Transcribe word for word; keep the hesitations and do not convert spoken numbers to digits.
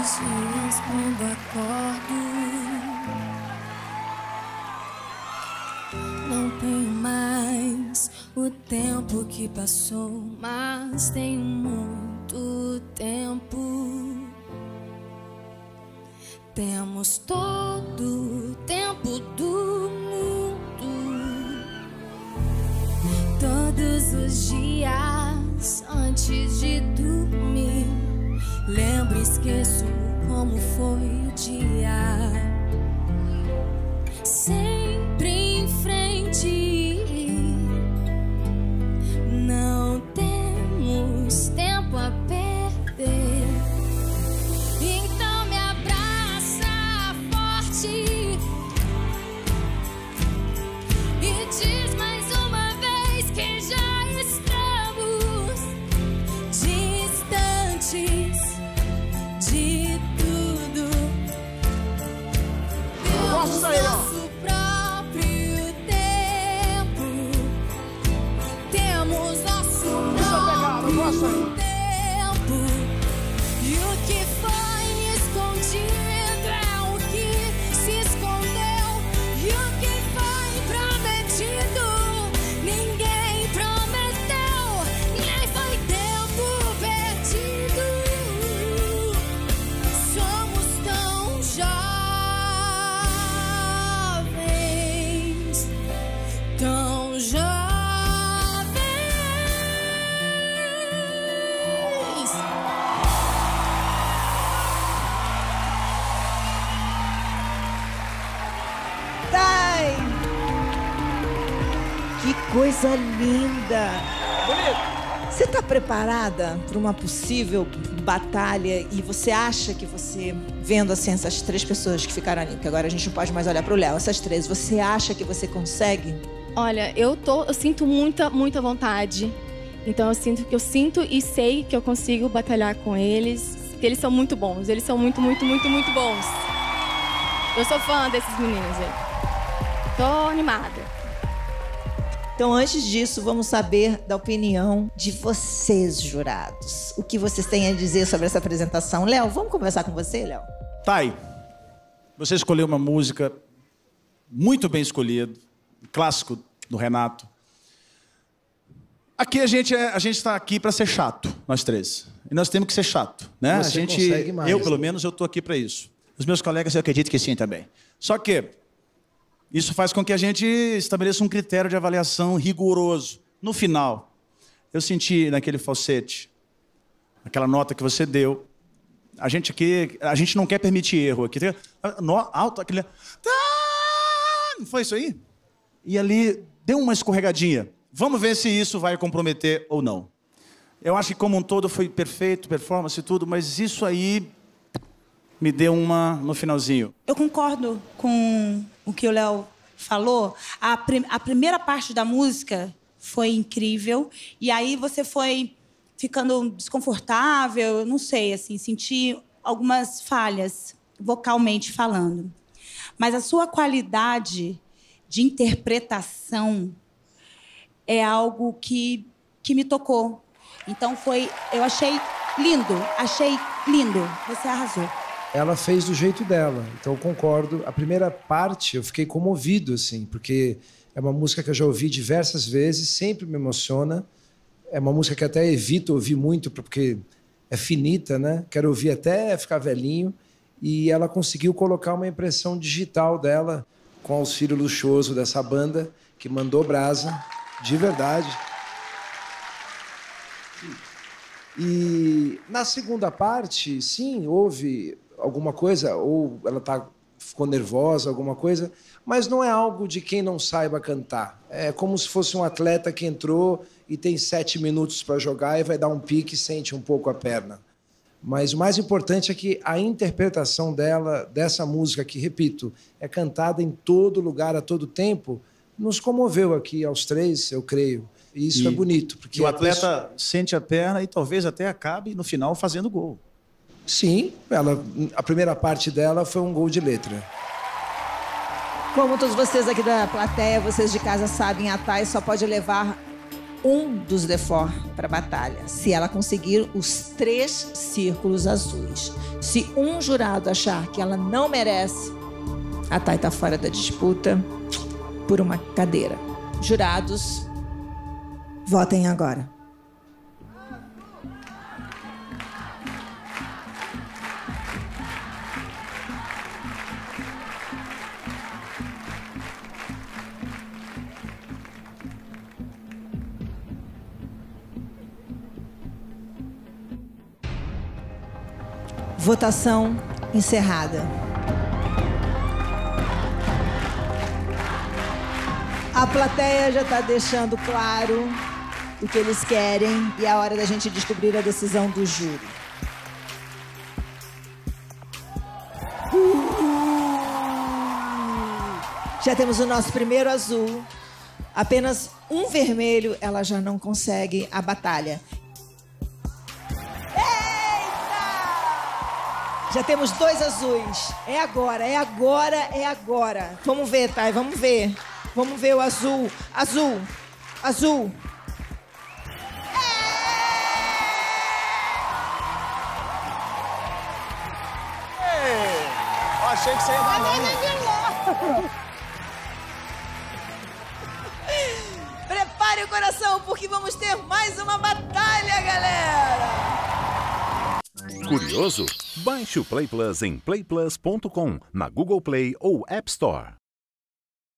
dias quando acordo, não tenho mais o tempo que passou, mas tenho muito tempo. Temos todo o tempo do mundo, todos os dias antes de dormir. Lembro, esqueço como foi o dia. Sempre em frente, não temos tempo a perder. Então me abraça forte e diz mais uma vez que já estamos distantes de tudo. Temos nosso próprio tempo. Temos nosso próprio tempo. E o que foi escondido é o que se escondeu. E o que foi prometido ninguém prometeu. Nem foi tempo perdido. Somos tão jovens, tão jovens. Thay! Que coisa linda! Você está preparada para uma possível batalha e você acha que você, vendo assim essas três pessoas que ficaram ali, porque agora a gente não pode mais olhar para o Léo, essas três, você acha que você consegue? Olha, eu, tô, eu sinto muita, muita vontade. Então eu sinto que eu sinto e sei que eu consigo batalhar com eles. Porque eles são muito bons. Eles são muito, muito, muito, muito bons. Eu sou fã desses meninos aí. Tô animada. Então, antes disso, vamos saber da opinião de vocês, jurados. O que vocês têm a dizer sobre essa apresentação? Léo, vamos conversar com você, Léo? Thay, você escolheu uma música muito bem escolhida, um clássico do Renato. Aqui a gente é, a gente está aqui para ser chato, nós três. E nós temos que ser chato, né? Você a gente, consegue mais. eu pelo menos eu tô aqui para isso. Os meus colegas eu acredito que sim também. Só que isso faz com que a gente estabeleça um critério de avaliação rigoroso. No final, eu senti naquele falsete, aquela nota que você deu. A gente aqui, a gente não quer permitir erro aqui. No, alto, aquele... Não foi isso aí? E ali deu uma escorregadinha. Vamos ver se isso vai comprometer ou não. Eu acho que como um todo foi perfeito, performance e tudo, mas isso aí me deu uma no finalzinho. Eu concordo com o que o Léo falou. A, prim a primeira parte da música foi incrível. E aí você foi ficando desconfortável, eu não sei, assim, senti algumas falhas, vocalmente falando. Mas a sua qualidade de interpretação é algo que, que me tocou. Então foi, eu achei lindo, achei lindo. Você arrasou. Ela fez do jeito dela, então eu concordo. A primeira parte eu fiquei comovido, assim, porque é uma música que eu já ouvi diversas vezes, sempre me emociona. É uma música que até evito ouvir muito, porque é finita, né? Quero ouvir até ficar velhinho. E ela conseguiu colocar uma impressão digital dela com o auxílio luxuoso dessa banda, que mandou brasa, de verdade. E na segunda parte, sim, houve alguma coisa, ou ela tá, ficou nervosa, alguma coisa, mas não é algo de quem não saiba cantar. É como se fosse um atleta que entrou e tem sete minutos para jogar e vai dar um pique e sente um pouco a perna. Mas o mais importante é que a interpretação dela, dessa música, que, repito, é cantada em todo lugar, a todo tempo, nos comoveu aqui aos três, eu creio. E isso e, é bonito. Porque o atleta sente a perna e talvez até acabe, no final, fazendo gol. Sim, ela, a primeira parte dela foi um gol de letra. Como todos vocês aqui da plateia, vocês de casa sabem, a Thay só pode levar um dos Defor para a batalha, se ela conseguir os três círculos azuis. Se um jurado achar que ela não merece, a Thay está fora da disputa por uma cadeira. Jurados, votem agora. Votação encerrada. A plateia já está deixando claro o que eles querem e é a hora da gente descobrir a decisão do júri. Já temos o nosso primeiro azul. Apenas um vermelho, ela já não consegue a batalha. Já temos dois azuis. É agora, é agora, é agora. Vamos ver, Thay, vamos ver. Vamos ver o azul. Azul. Azul. Ei, eu achei que você ia dar não. Prepare o coração, porque vamos ter mais uma batalha, galera! Curioso? Baixe o Play Plus em play plus ponto com, na Google Play ou App Store.